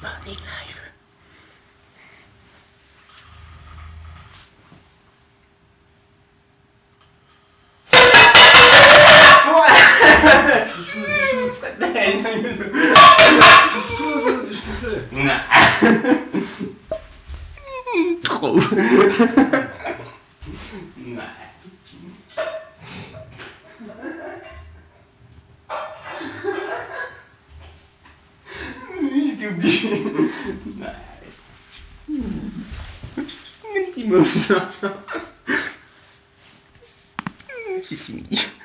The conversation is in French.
Morning live. Nej, tro. Nej. J'étais obligé. Nej. Un petit mot, ça. C'est fini.